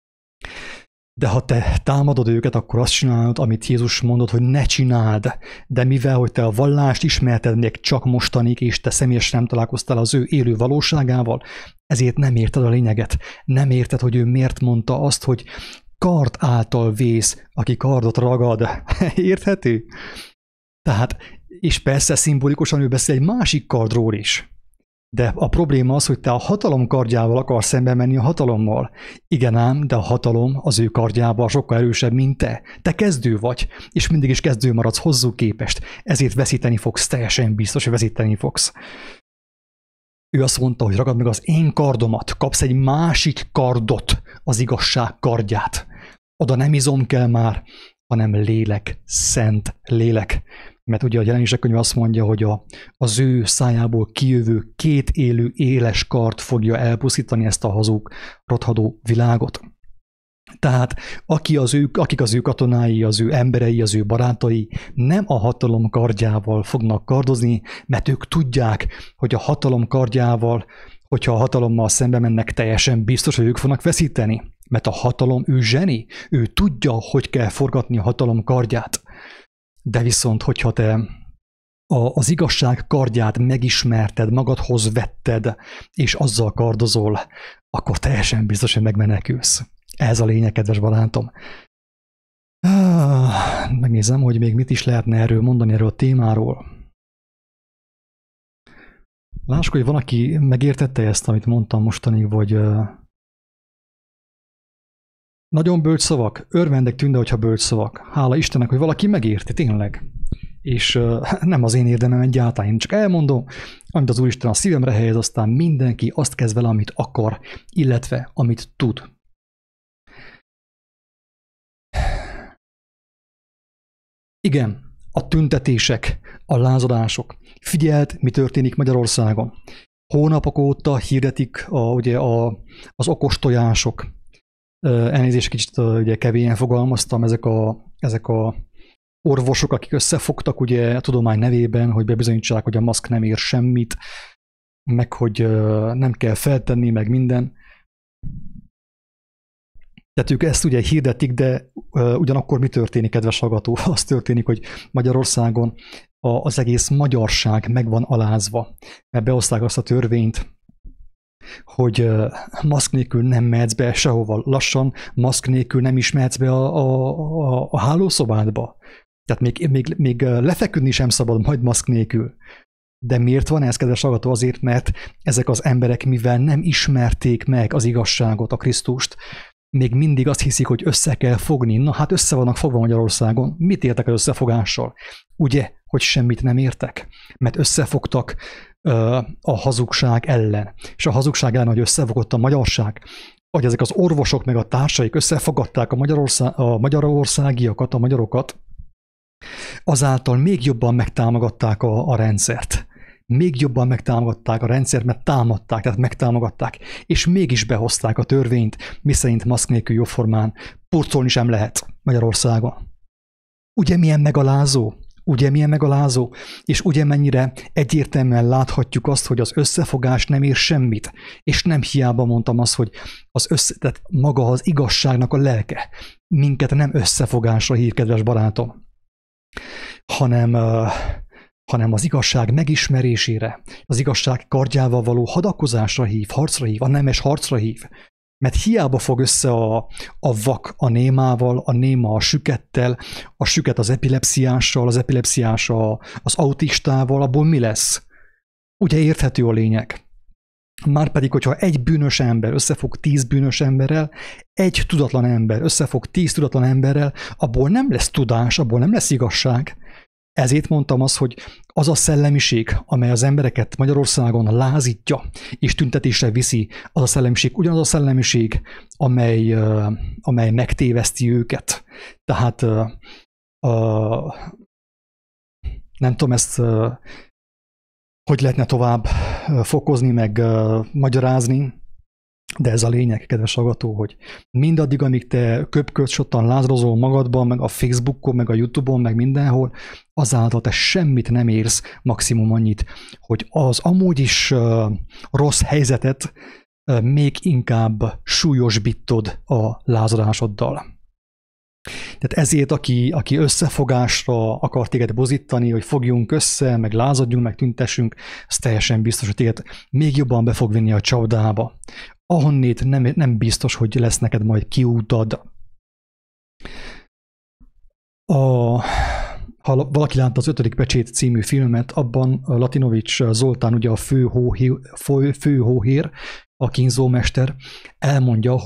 De ha te támadod őket, akkor azt csinálod, amit Jézus mondott, hogy ne csináld. De mivel, hogy te a vallást ismerted még csak mostanig, és te személyesen nem találkoztál az ő élő valóságával, ezért nem érted a lényeget. Nem érted, hogy ő miért mondta azt, hogy kard által vész, aki kardot ragad. Érthető? Tehát, és persze szimbolikusan ő beszél egy másik kardról is. De a probléma az, hogy te a hatalom kardjával akarsz szembe menni a hatalommal. Igen ám, de a hatalom az ő kardjával sokkal erősebb, mint te. Te kezdő vagy, és mindig is kezdő maradsz hozzá képest. Ezért veszíteni fogsz, teljesen biztos, hogy veszíteni fogsz. Ő azt mondta, hogy ragad meg az én kardomat, kapsz egy másik kardot, az igazság kardját. Oda nem izom kell már, hanem lélek, szent lélek. Mert ugye a Jelenések könyve azt mondja, hogy az ő szájából kijövő két élő, éles kard fogja elpusztítani ezt a hazug, rothadó világot. Tehát akik az ő katonái, az ő emberei, az ő barátai nem a hatalom kardjával fognak kardozni, mert ők tudják, hogy a hatalom kardjával, hogyha a hatalommal szembe mennek, teljesen biztos, hogy ők fognak veszíteni. Mert a hatalom, ő zseni, ő tudja, hogy kell forgatni a hatalom kardját. De viszont, hogyha te az igazság kardját megismerted, magadhoz vetted, és azzal kardozol, akkor teljesen biztos, hogy megmenekülsz. Ez a lényeg, kedves barátom. Megnézem, hogy még mit is lehetne erről mondani, erről a témáról. Lássuk, hogy van, aki megértette ezt, amit mondtam mostanig, vagy nagyon bölcs szavak, örvendek tűnde, hogyha bölcs szavak. Hála Istennek, hogy valaki megérti, tényleg. És nem az én érdemem egyáltalán, én csak elmondom, amit az Úristen a szívemre helyez, aztán mindenki azt kezd vele, amit akar, illetve amit tud. Igen, a tüntetések, a lázadások. Figyeld, mi történik Magyarországon. Hónapok óta hirdetik az okos tojások. Elnézést, kicsit ugye kevén fogalmaztam, ezek a orvosok, akik összefogtak ugye a tudomány nevében, hogy bebizonyítsák, hogy a maszk nem ér semmit, meg hogy nem kell feltenni, meg minden. Tehát ők ezt ugye hirdetik, de ugyanakkor mi történik, kedves hallgató? Az történik, hogy Magyarországon az egész magyarság meg van alázva, mert behozták azt a törvényt, hogy maszk nélkül nem mehetsz be sehova lassan, maszk nélkül nem is mehetsz be a hálószobádba. Tehát még lefeküdni sem szabad majd maszk nélkül. De miért van ez, kedves hallgató? Azért, mert ezek az emberek, mivel nem ismerték meg az igazságot, a Krisztust, még mindig azt hiszik, hogy össze kell fogni. Na hát össze vannak fogva Magyarországon. Mit értek az összefogással? Ugye, hogy semmit nem értek? Mert összefogtak a hazugság ellen. És a hazugság ellen, hogy összefogott a magyarság, hogy ezek az orvosok meg a társaik összefogadták a magyarországiakat, a magyarokat, azáltal még jobban megtámogatták a rendszert. Még jobban megtámogatták a rendszert, mert támadták, tehát megtámogatták, és mégis behozták a törvényt, miszerint maszk nélkül jóformán purcolni sem lehet Magyarországon. Ugye milyen megalázó? Ugye milyen megalázó? És ugye mennyire egyértelműen láthatjuk azt, hogy az összefogás nem ér semmit, és nem hiába mondtam azt, hogy tehát maga az igazságnak a lelke minket nem összefogásra hív, kedves barátom, hanem az igazság megismerésére, az igazság kardjával való hadakozásra hív, harcra hív, a nemes harcra hív. Mert hiába fog össze a vak a némával, a néma a sükettel, a süket az epilepsziással, az epilepsziás az autistával, abból mi lesz? Ugye érthető a lényeg. Márpedig, hogyha egy bűnös ember összefog 10 bűnös emberrel, egy tudatlan ember összefog 10 tudatlan emberrel, abból nem lesz tudás, abból nem lesz igazság. Ezért mondtam azt, hogy az a szellemiség, amely az embereket Magyarországon lázítja és tüntetésre viszi, az a szellemiség, ugyanaz a szellemiség, amely megtéveszti őket. Tehát nem tudom ezt, hogy lehetne tovább fokozni, meg magyarázni, de ez a lényeg, kedves hallgató, hogy mindaddig, amíg te köpködsz, ottan lázrozol magadban, meg a Facebookon, meg a YouTube-on, meg mindenhol, azáltal te semmit nem érsz, maximum annyit, hogy az amúgy is rossz helyzetet még inkább súlyosbítod a lázadásoddal. Tehát ezért, aki összefogásra akar téged bozítani, hogy fogjunk össze, meg lázadjunk, meg tüntessünk, az teljesen biztos, hogy téged még jobban be fog vinni a csapdába. Ahonnét nem biztos, hogy lesz neked majd kiútad. Ha valaki látta az 5. pecsét című filmet, abban Latinovics Zoltán, ugye a fő hóhér, a kínzómester, elmondja,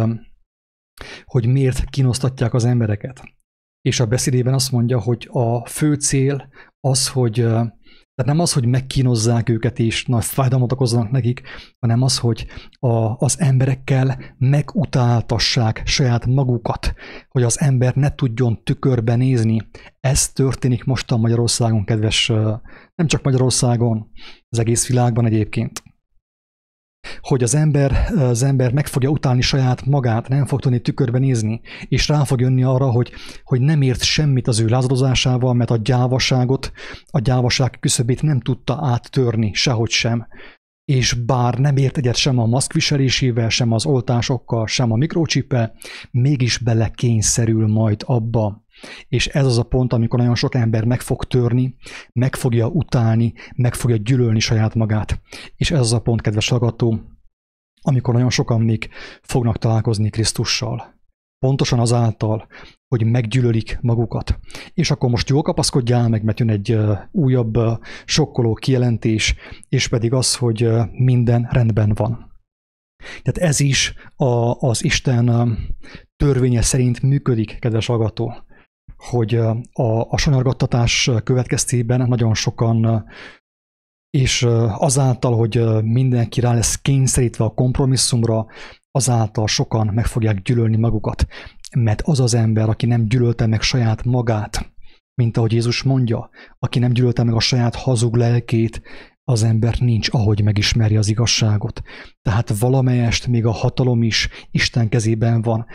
hogy miért kínosztatják az embereket. És a beszédében azt mondja, hogy a fő cél az, hogy tehát nem az, hogy megkínozzák őket és nagy fájdalmat okozzanak nekik, hanem az, hogy az emberekkel megutáltassák saját magukat, hogy az ember ne tudjon tükörbe nézni. Ez történik mostan Magyarországon, kedves, nem csak Magyarországon, az egész világban egyébként. Hogy az ember meg fogja utálni saját magát, nem fog tudni tükörbe nézni, és rá fog jönni arra, hogy nem ért semmit az ő lázadozásával, mert a gyávaság küszöbét nem tudta áttörni, sehogy sem. És bár nem ért egyet sem a maszkviselésével, sem az oltásokkal, sem a mikrochippel, mégis belekényszerül majd abba. És ez az a pont, amikor nagyon sok ember meg fog törni, meg fogja utálni, meg fogja gyűlölni saját magát. És ez az a pont, kedves hallgató, amikor nagyon sokan még fognak találkozni Krisztussal. Pontosan azáltal, hogy meggyűlölik magukat. És akkor most jól kapaszkodjál meg, mert jön egy újabb sokkoló kijelentés, és pedig az, hogy minden rendben van. Tehát ez is az Isten törvénye szerint működik, kedves hallgató, hogy a sanyargattatás következtében nagyon sokan, és azáltal, hogy mindenki rá lesz kényszerítve a kompromisszumra, azáltal sokan meg fogják gyűlölni magukat. Mert az az ember, aki nem gyűlölte meg saját magát, mint ahogy Jézus mondja, aki nem gyűlölte meg a saját hazug lelkét, az ember nincs, ahogy megismeri az igazságot. Tehát valamelyest még a hatalom is Isten kezében van.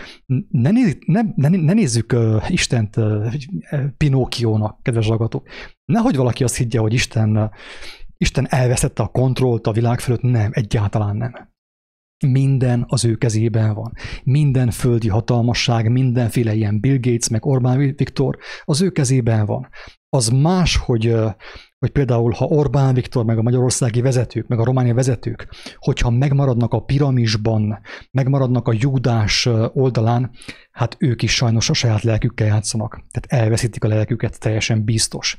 Ne nézzük Istent Pinókiónak, kedves hallgatók. Nehogy valaki azt higgye, hogy Isten elveszette a kontrollt a világ fölött. Nem, egyáltalán nem. Minden az ő kezében van. Minden földi hatalmasság, mindenféle ilyen Bill Gates, meg Orbán Viktor az ő kezében van. Az más, hogy például, ha Orbán Viktor, meg a magyarországi vezetők, meg a romániai vezetők, hogyha megmaradnak a piramisban, megmaradnak a Júdás oldalán, hát ők is sajnos a saját lelkükkel játszanak. Tehát elveszítik a lelküket, teljesen biztos.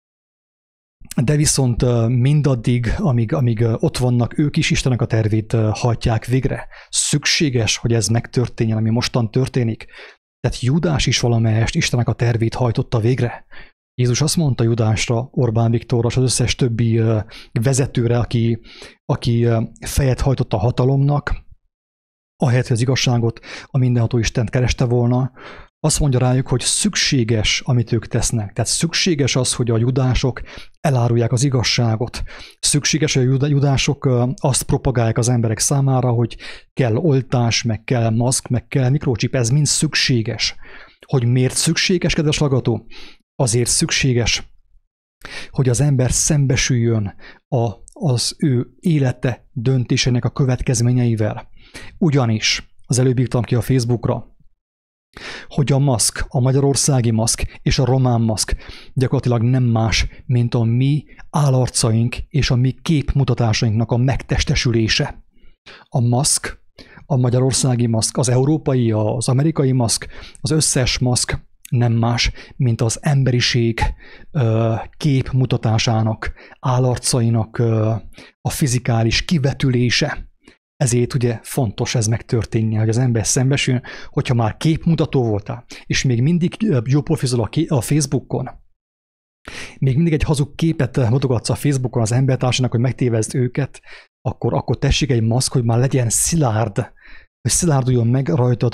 De viszont mindaddig, amíg ott vannak, ők is Istennek a tervét hajtják végre. Szükséges, hogy ez megtörténjen, ami mostan történik. Tehát Júdás is valamelyest Istennek a tervét hajtotta végre. Jézus azt mondta Judásra, Orbán Viktorra, és az összes többi vezetőre, aki fejet hajtott a hatalomnak, ahelyett, hogy az igazságot, a mindenható Istent kereste volna. Azt mondja rájuk, hogy szükséges, amit ők tesznek. Tehát szükséges az, hogy a judások elárulják az igazságot. Szükséges, hogy a judások azt propagálják az emberek számára, hogy kell oltás, meg kell maszk, meg kell mikrochip. Ez mind szükséges. Hogy miért szükséges, kedves hallgató? Azért szükséges, hogy az ember szembesüljön az ő élete döntésének a következményeivel. Ugyanis, az előbb írtam ki a Facebookra, hogy a maszk, a magyarországi maszk és a román maszk gyakorlatilag nem más, mint a mi állarcaink és a mi képmutatásainknak a megtestesülése. A maszk, a magyarországi maszk, az európai, az amerikai maszk, az összes maszk nem más, mint az emberiség képmutatásának, állarcainak a fizikális kivetülése. Ezért ugye fontos ez megtörténjen, hogy az ember szembesüljön, hogyha már képmutató voltál, és még mindig jó profizol a Facebookon, még mindig egy hazug képet mutogatsz a Facebookon az embertársának, hogy megtévezd őket, akkor tessék egy maszk, hogy már legyen szilárd, hogy szilárduljon meg rajtad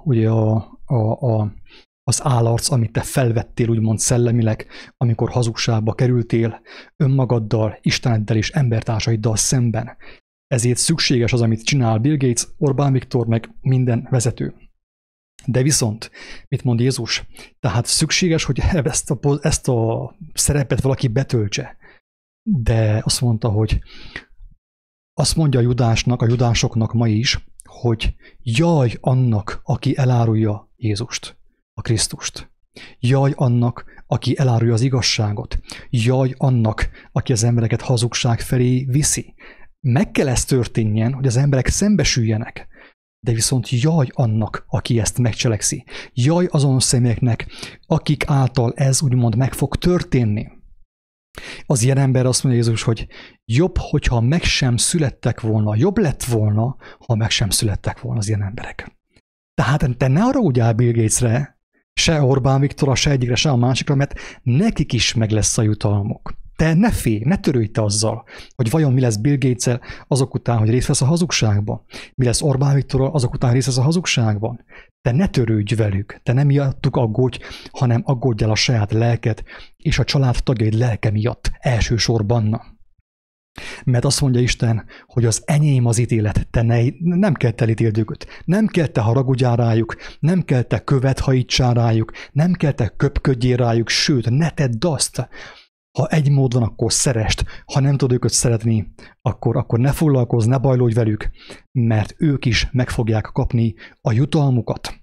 az állarc, amit te felvettél, úgymond szellemileg, amikor hazugságba kerültél önmagaddal, Isteneddel és embertársaiddal szemben. Ezért szükséges az, amit csinál Bill Gates, Orbán Viktor, meg minden vezető. De viszont, mit mond Jézus? Tehát szükséges, hogy ezt a szerepet valaki betöltse. De azt mondta, hogy azt mondja a judásoknak ma is, hogy jaj annak, aki elárulja Jézust, a Krisztust. Jaj annak, aki elárulja az igazságot. Jaj annak, aki az embereket hazugság felé viszi. Meg kell ez történjen, hogy az emberek szembesüljenek, de viszont jaj annak, aki ezt megcselekszi. Jaj azon személyeknek, akik által ez úgymond meg fog történni. Az ilyen ember azt mondja Jézus, hogy jobb, hogyha meg sem születtek volna, jobb lett volna, ha meg sem születtek volna az ilyen emberek. Tehát te ne haragudjál Bill Gatesre, se Orbán Viktorra, se egyikre, se a másikra, mert nekik is meg lesz a jutalmuk. Te ne félj, ne törődj te azzal, hogy vajon mi lesz Bill Gates-el azok után, hogy részt vesz a hazugságban. Mi lesz Orbán Viktorral azok után, hogy részt vesz a hazugságban. Te ne törődj velük, te nem miattuk aggódj, hanem aggódj el a saját lelked és a család tagjaid lelke miatt elsősorban. Mert azt mondja Isten, hogy az enyém az ítélet, nem kell te ítéld őket, nem kell te haragudjál rájuk, nem kell te követ hajítsál rájuk, nem kell te köpködjél rájuk, sőt, ne tedd azt. Ha egy mód van, akkor szerest, ha nem tudod őket szeretni, akkor ne foglalkozz, ne bajlódj velük, mert ők is meg fogják kapni a jutalmukat.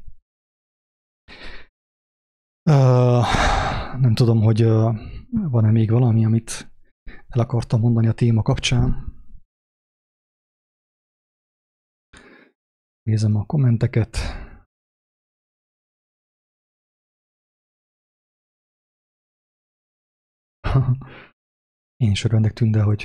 Nem tudom, hogy van-e még valami, amit el akartam mondani a téma kapcsán. Nézem a kommenteket. Én is örülnek tűnde, hogy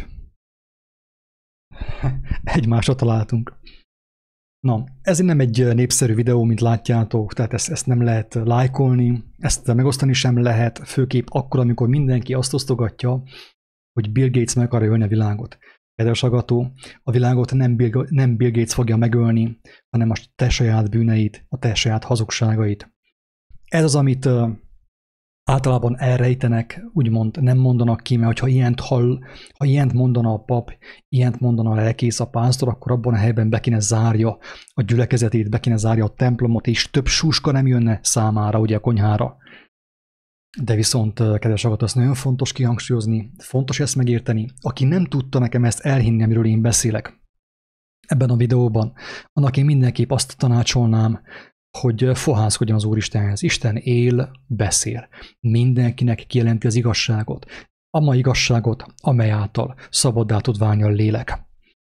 egymásra találtunk. Na, ez nem egy népszerű videó, mint látjátok, tehát ezt nem lehet lájkolni, ezt megosztani sem lehet, főképp akkor, amikor mindenki azt osztogatja, hogy Bill Gates meg akarja ölni a világot. Kedves hallgató, a világot nem Bill Gates fogja megölni, hanem a te saját bűneid, a te saját hazugságait. Ez az, amit általában elrejtenek, úgymond nem mondanak ki, mert ha ilyent mondana a pap, ilyent mondana a lelkész, a pásztor, akkor abban a helyben be kéne zárja a gyülekezetét, be kéne zárja a templomot, és több súska nem jönne számára, ugye a konyhára. De viszont, kedves hallgató, ezt nagyon fontos kihangsúlyozni, fontos ezt megérteni. Aki nem tudta nekem ezt elhinni, amiről én beszélek ebben a videóban, annak én mindenképp azt tanácsolnám, hogy fohászkodjon az Úristenhez. Isten él, beszél. Mindenkinek kijelenti az igazságot. A mai igazságot, amely által szabaddá tud válni a lélek.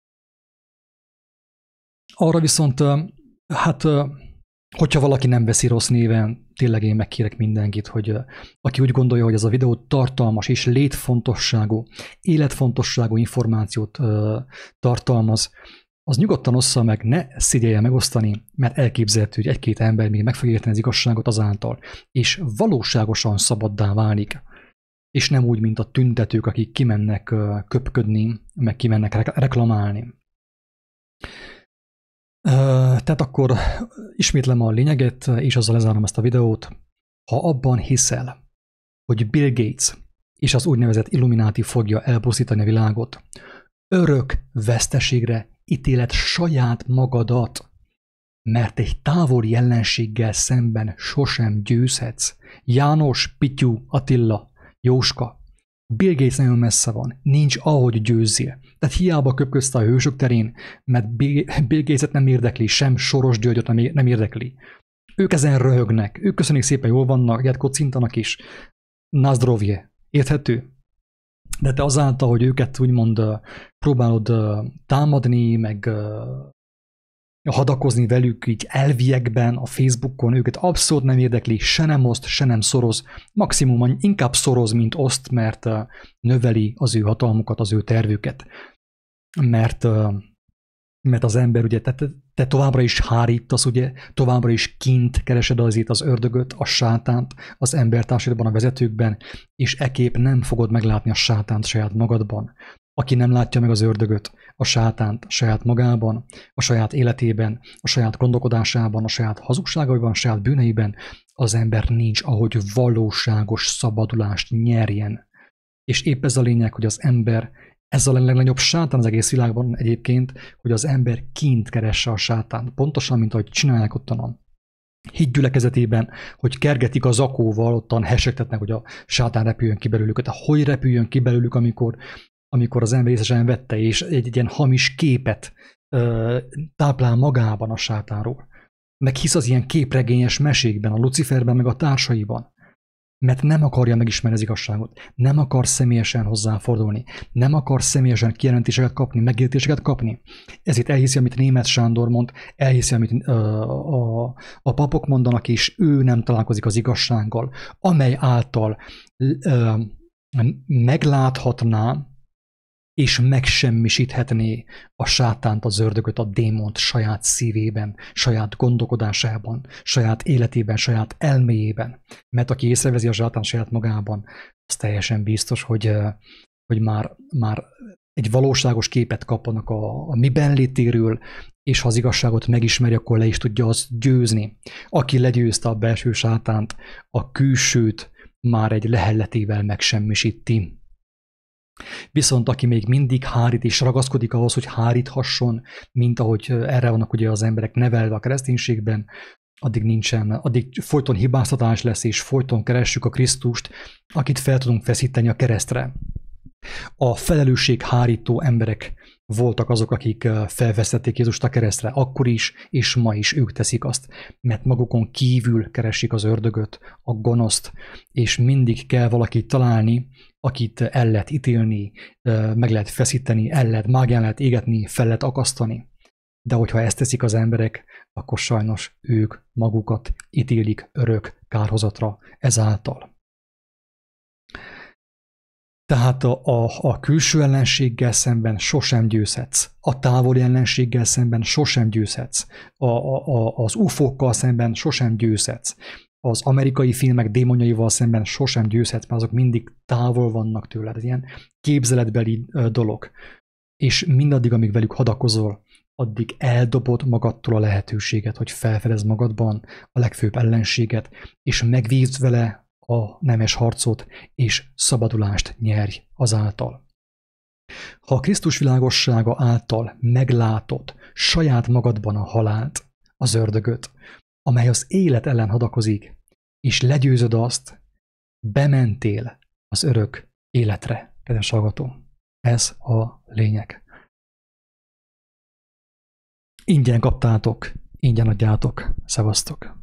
Arra viszont, hogyha valaki nem veszi rossz néven, tényleg én megkérek mindenkit, hogy aki úgy gondolja, hogy ez a videó tartalmas és létfontosságú, életfontosságú információt tartalmaz, az nyugodtan ossza meg, ne szégyelje megosztani, mert elképzelhető, hogy egy-két ember még meg fog érteni az igazságot azáltal, és valóságosan szabaddá válik. És nem úgy, mint a tüntetők, akik kimennek köpködni, meg kimennek reklamálni. Tehát akkor ismétlem a lényeget, és azzal lezárom ezt a videót. Ha abban hiszel, hogy Bill Gates és az úgynevezett Illuminati fogja elpusztítani a világot, örök veszteségre ítéled saját magadat, mert egy távoli ellenséggel szemben sosem győzhetsz. János, Pityu, Attila, Jóska, Bill Gates nagyon messze van, nincs ahogy győzzél. Tehát hiába köpközte a hősök terén, mert Bill Gates-et nem érdekli, sem Soros Györgyöt nem érdekli. Ők ezen röhögnek, ők köszönjük szépen, jól vannak, ilyet kocintanak is. Nazdrovje, érthető? De te azáltal, hogy őket úgymond próbálod támadni, meg hadakozni velük így elviekben, a Facebookon, őket abszolút nem érdekli, se nem oszt, se nem szoroz. Maximum inkább szoroz, mint oszt, mert növeli az ő hatalmukat, az ő tervüket. Mert az ember, ugye, te továbbra is hárítasz, ugye, továbbra is kint keresed az ördögöt, a sátánt az embertársadalomban, a vezetőkben, és ekképp nem fogod meglátni a sátánt saját magadban. Aki nem látja meg az ördögöt, a sátánt saját magában, a saját életében, a saját gondolkodásában, a saját hazugságaiban, a saját bűneiben, az ember nincs, ahogy valóságos szabadulást nyerjen. És épp ez a lényeg, hogy az ember, ez a legnagyobb sátán az egész világban egyébként, hogy az ember kint keresse a sátánt. Pontosan, mint ahogy csinálják ottan hídgyülekezetében, hogy kergetik a zakóval, ottan hesegtetnek, hogy a sátán repüljön ki belőlük. De hogy repüljön ki belőlük, amikor az ember észesen vette, és egy ilyen hamis képet táplál magában a sátánról. Meg hisz az ilyen képregényes mesékben, a Luciferben, meg a társaiban. Mert nem akarja megismerni az igazságot, nem akar személyesen hozzáfordulni, nem akar személyesen kijelentéseket kapni, megértéseket kapni. Ezért elhiszi, amit Németh Sándor mond, elhiszi, amit a papok mondanak, és ő nem találkozik az igazsággal, amely által megláthatná, és megsemmisíthetné a sátánt, az ördögöt, a démont saját szívében, saját gondolkodásában, saját életében, saját elméjében. Mert aki észrevezi a sátánt saját magában, az teljesen biztos, hogy már egy valóságos képet kapnak a miben létéről, és ha az igazságot megismeri, akkor le is tudja azt győzni. Aki legyőzte a belső sátánt, a külsőt már egy lehelletével megsemmisíti. Viszont aki még mindig hárít és ragaszkodik ahhoz, hogy háríthasson, mint ahogy erre vannak ugye az emberek nevelve a kereszténységben, addig folyton hibáztatás lesz, és folyton keressük a Krisztust, akit fel tudunk feszíteni a keresztre. A felelősség hárító emberek voltak azok, akik felvesztették Jézust a keresztre, akkor is, és ma is ők teszik azt, mert magukon kívül keresik az ördögöt, a gonoszt, és mindig kell valakit találni, akit el lehet ítélni, meg lehet feszíteni, mágián lehet égetni, fel lehet akasztani. De hogyha ezt teszik az emberek, akkor sajnos ők magukat ítélik örök kárhozatra ezáltal. Tehát a külső ellenséggel szemben sosem győzhetsz, a távoli ellenséggel szemben sosem győzhetsz, az UFO-kkal szemben sosem győzhetsz, az amerikai filmek démonjaival szemben sosem győzhetsz, mert azok mindig távol vannak tőled, ez ilyen képzeletbeli dolog. És mindaddig, amíg velük hadakozol, addig eldobod magadtól a lehetőséget, hogy felfedezd magadban a legfőbb ellenséget, és megvívd vele a nemes harcot, és szabadulást nyerj azáltal. Ha a Krisztus világossága által meglátod saját magadban a halált, az ördögöt, amely az élet ellen hadakozik, és legyőzöd azt, bementél az örök életre, kedves hallgató. Ez a lényeg. Ingyen kaptátok, ingyen adjátok. Szevasztok!